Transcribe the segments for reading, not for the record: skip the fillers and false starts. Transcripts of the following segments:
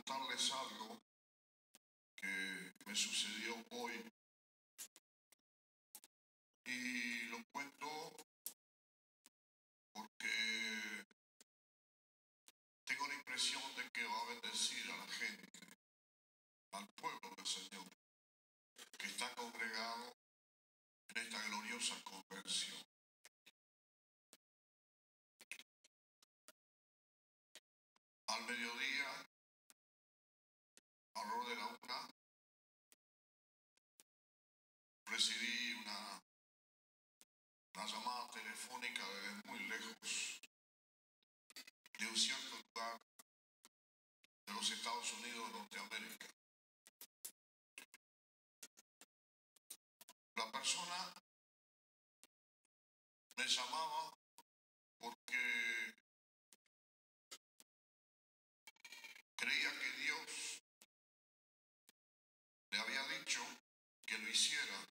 contarles algo que me sucedió hoy y lo cuento porque tengo la impresión de que va a bendecir a la gente, al pueblo del Señor, que está congregado en esta gloriosa convención. Al mediodía, alrededor de la 1, recibí una llamada telefónica desde muy lejos, de un cierto lugar de los Estados Unidos de Norteamérica. La persona me llamaba porque creía que Dios le había dicho que lo hiciera,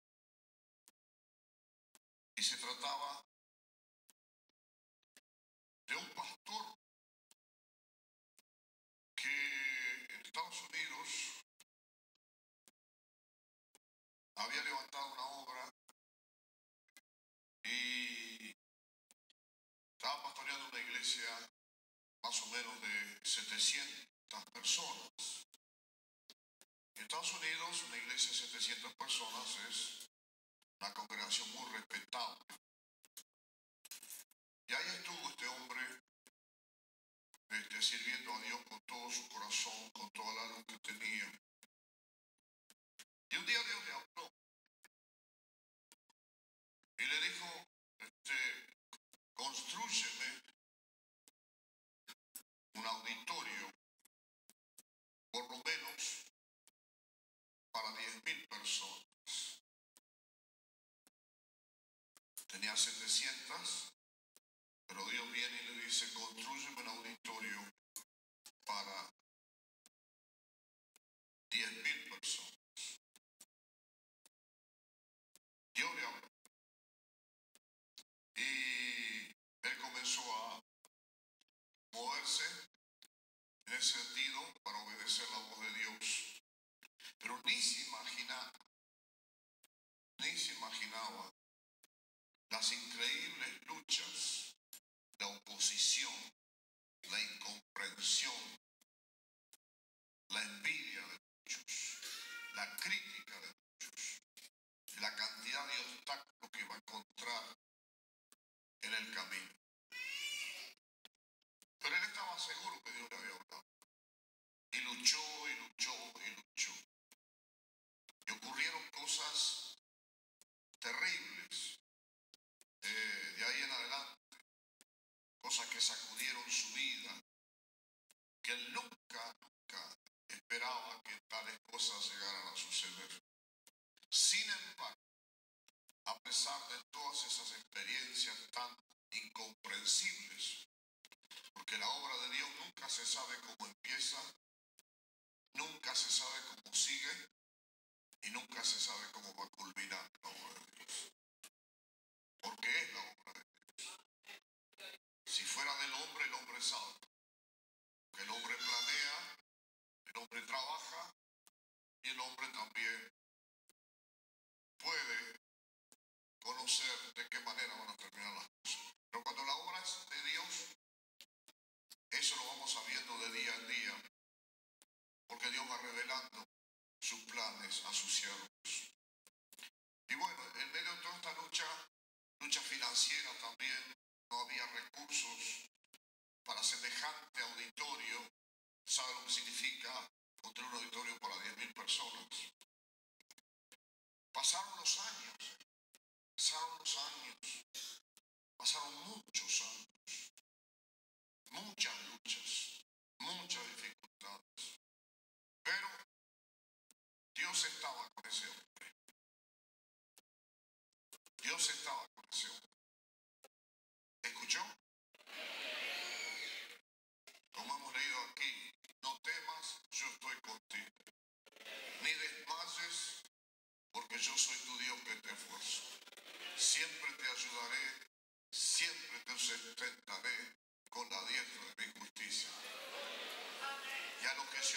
y se trataba de un pastor que en Estados Unidos había levantado una obra y estaba pastoreando una iglesia más o menos de 700 personas. En Estados Unidos, una iglesia de 700 personas es una congregación muy respetable. Y ahí estuvo este hombre sirviendo a Dios con todo su corazón, con toda la luz que tenía. Y un día Dios le habló y le dijo, constrúyeme un auditorio, por lo menos para 10.000 personas. Tenía 700, pero Dios viene y le dice, constrúyeme un auditorio para 10.000 personas. Dios le habló. Y él comenzó a moverse en ese sentido para obedecer la voz de Dios. Pero ni se imaginaba las increíbles luchas, la oposición, la incomprensión, la envidia de muchos, la crítica de muchos, la cantidad de obstáculos que va a encontrar en el camino. Pero él estaba seguro que Dios le había hablado. Y luchó, y luchó, y luchó. Y ocurrieron cosas terribles de ahí en adelante. Cosas que sacudieron su vida. Que él nunca esperaba que tales cosas llegaran a suceder. Sin embargo, a pesar de todas esas experiencias tan incomprensibles, porque la obra de Dios nunca se sabe cómo empieza, nunca se sabe cómo sigue y nunca se sabe cómo va a culminar la obra de Dios. Porque es la obra de Dios. Si fuera del hombre, el hombre sabe. Que el hombre planea, el hombre trabaja y el hombre también puede conocer de qué manera van a terminar las cosas. Pero cuando la obra es de Dios, eso lo vamos sabiendo de día en día, porque Dios va revelando sus planes a sus siervos. Y bueno, en medio de toda esta lucha financiera también, no había recursos para semejante auditorio. ¿Sabe lo que significa construir un auditorio para 10.000 personas? Pasaron los años, pasaron muchos años, muchas luchas, muchas dificultades, pero Dios estaba con ese hombre. Dios estaba con ese hombre. ¿Escuchó? Como hemos leído aquí, no temas, yo estoy contigo. Ni desmayes, porque yo soy tu Dios que te esfuerzo. Siempre te ayudaré, siempre te sustentaré con la diestra de mi justicia. Y a los que se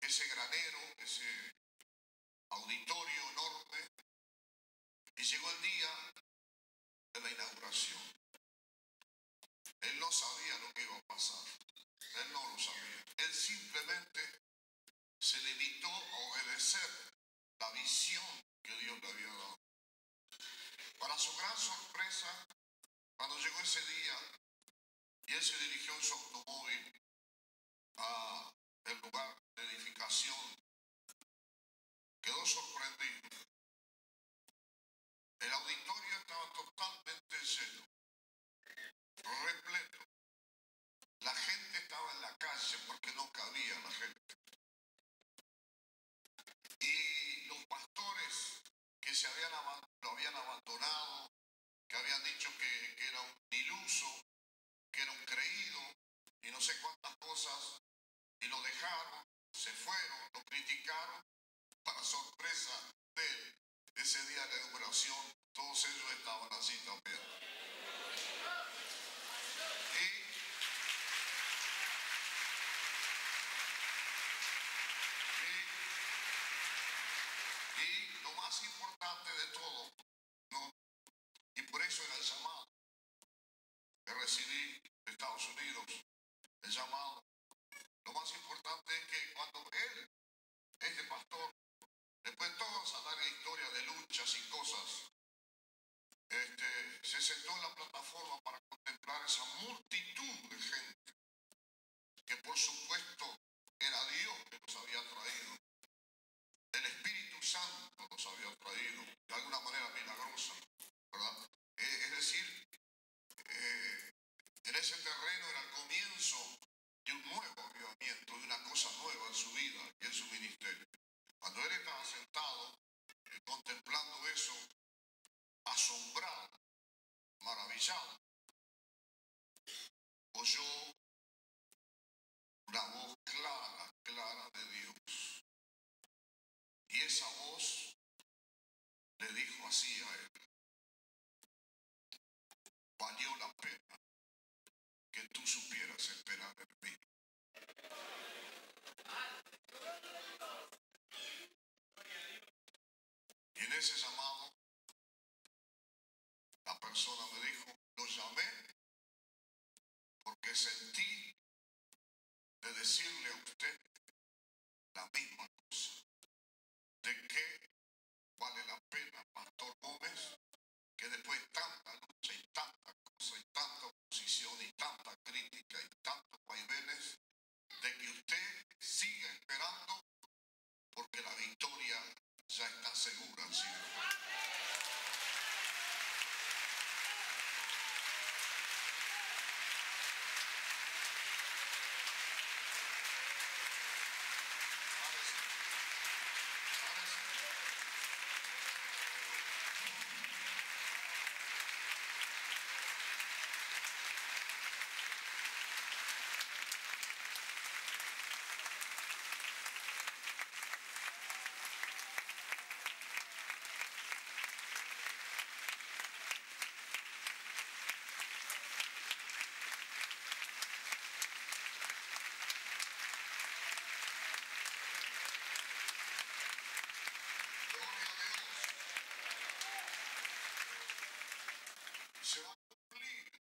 ese granero, ese auditorio enorme, y llegó el día de la inauguración. Él no sabía lo que iba a pasar, él no lo sabía. Él simplemente se limitó a obedecer la visión que Dios le había dado. Para su gran sorpresa, cuando llegó ese día y él se dirigió en su automóvil a el lugar de edificación, quedó sorprendido. El auditorio estaba totalmente lleno, repleto. La gente estaba en la calle porque no cabía la gente. Y los pastores que lo habían abandonado, que habían dicho que era un iluso, que era un creído y no sé cuántas cosas, y lo dejaron, se fueron, lo criticaron. Para sorpresa de él, ese día de inauguración, todos ellos estaban así también. Y lo más importante de todo, ¿no? Y por eso era el llamado que recibí de Estados Unidos, el llamado. Lo más importante es que cuando él, este pastor, después de todas las historias de luchas y cosas, se sentó en la plataforma para contemplar esa multitud de gente, que por supuesto era Dios que nos había traído, el Espíritu Santo nos había traído, de alguna manera milagrosa, ¿verdad? Es decir, en ese terreno era el comienzo de un nuevo avivamiento, de una cosa nueva en su vida y en su ministerio. Cuando él estaba sentado, contemplando eso, asombrado, maravillado, oyó una voz clara, clara de Dios. Y esa voz le dijo así a él: valió la pena que tú supieras esperar en mí. Y en ese llamado, la persona me dijo: lo llamé porque sentí de decirle a usted la misma cosa, de que vale la pena, Pastor Gómez, que después de tanta lucha y tanta cosa y tanta oposición y tanta crítica y tantos vaivenes, de que usted siga esperando, porque la victoria ya está segura, ¿sí? Se va a cumplir.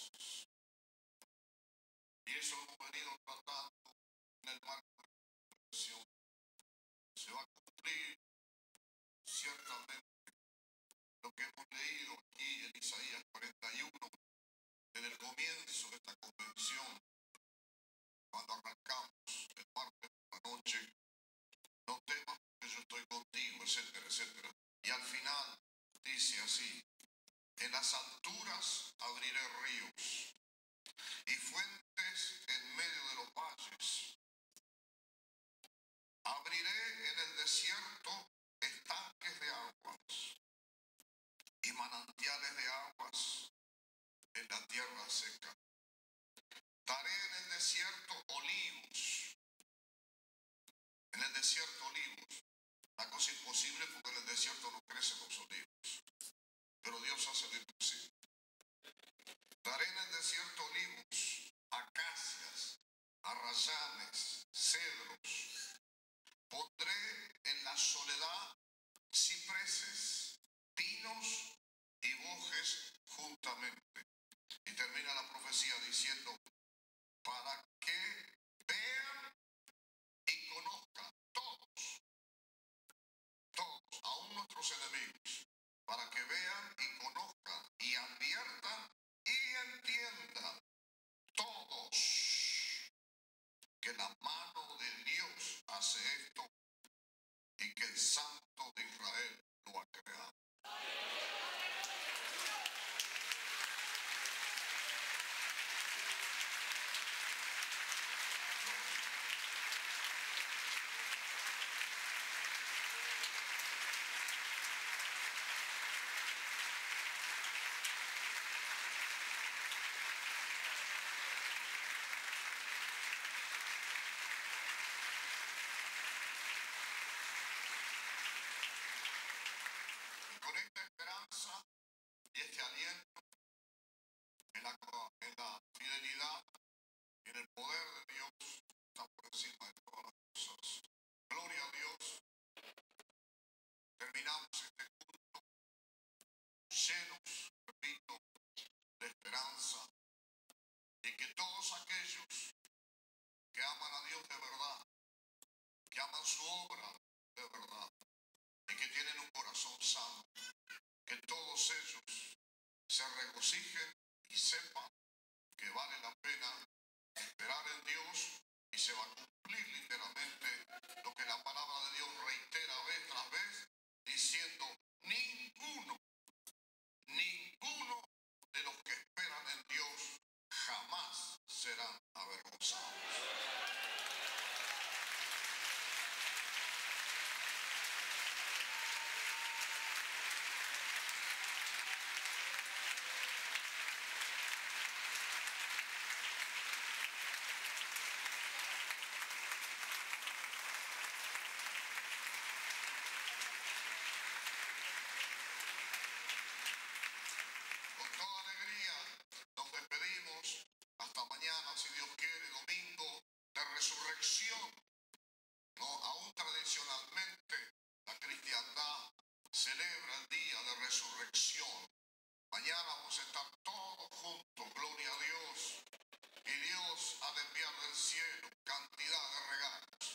Y eso lo hemos venido tratando en el marco de la convención. Se va a cumplir ciertamente lo que hemos leído aquí en Isaías 41, desde el comienzo de esta convención, cuando arrancamos el martes por la noche: no temas porque yo estoy contigo, etcétera, etcétera. Y al final dice así: en las alturas abriré ríos y fuentes en medio de los valles. Abriré en el desierto estanques de aguas y manantiales de aguas en la tierra seca. Daré en el desierto olivos. En el desierto olivos. La cosa imposible porque en el desierto no crecen los olivos. Pero Dios hace lo imposible. Daré en el desierto olivos, acacias, arrayanes, cedros, Pondré en la soledad cipreses, pinos y bojes juntamente. Y termina la profecía diciendo, para que vean y conozcan todos, aún nuestros enemigos, para que vean y conozcan y adviertan y entiendan todos que la mano de Dios hace esto y que el Santo de Israel lo ha creado. Y con esta esperanza y este aliento en la fidelidad y en el poder de Dios está por encima de todas las cosas. Gloria a Dios. Terminamos este culto llenos, repito, de esperanza y que todos aquellos que aman a Dios de verdad, que aman su obra de verdad y que tienen un corazón sano, que todos ellos se regocijen y sepan que vale la pena esperar en Dios y se va a cumplir literalmente lo que la palabra de Dios reitera vez tras vez, diciendo, ninguno de los que esperan en Dios jamás serán avergonzados. Con toda alegría nos despedimos hasta mañana, si Dios quiere, domingo de resurrección. No, aún tradicionalmente la cristiandad celebra el día de resurrección. Mañana vamos a estar todos juntos, gloria a Dios. Y Dios ha de enviar del cielo cantidad de regalos.